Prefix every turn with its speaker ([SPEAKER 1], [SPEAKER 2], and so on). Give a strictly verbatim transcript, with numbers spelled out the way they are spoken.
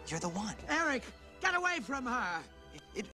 [SPEAKER 1] You're the one.
[SPEAKER 2] Eric, get away from her!
[SPEAKER 1] It, it